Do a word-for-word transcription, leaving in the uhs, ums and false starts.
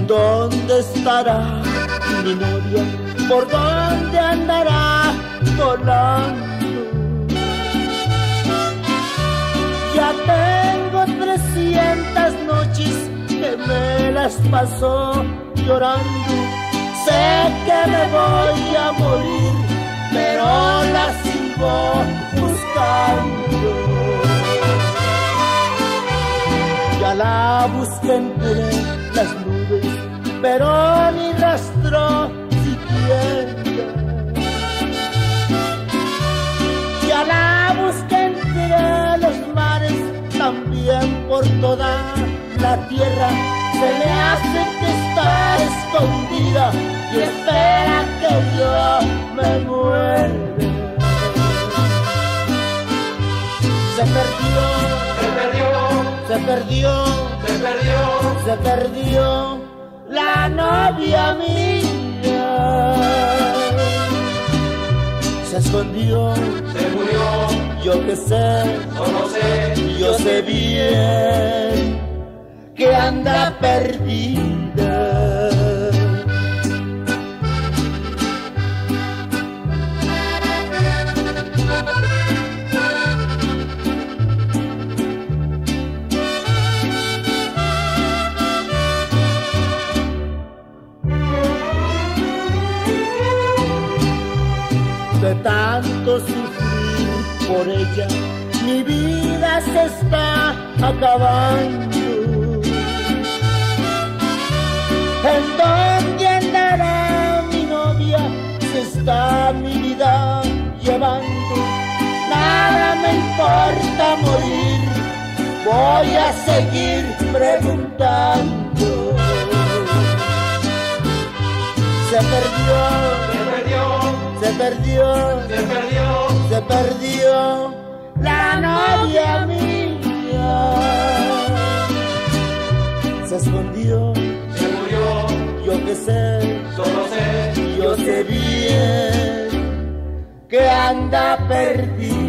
¿Dónde estará mi novia? ¿Por dónde andará volando? Ya tengo trescientas noches que me las pasó llorando. Sé que me voy a morir, pero la sigo buscando. Ya la busqué entre las nubes, pero ni rastro siquiera. Ya la busqué entre los mares, también por toda la tierra. Se me hace que está escondida y espera que yo me muera. Se perdió, se perdió, se perdió, se perdió, se perdió la novia mía. Se escondió, se murió, yo que sé, solo sé, yo sé bien que anda perdida. De tanto sufrir por ella, mi vida se está acabando. ¿En dónde andará mi novia? Se está mi vida llevando. Nada me importa morir, voy a seguir preguntando. Se perdió, se perdió, se perdió, se perdió, se perdió la novia mía. Se escondió, se murió, yo que sé, solo sé, yo sé bien que anda perdida.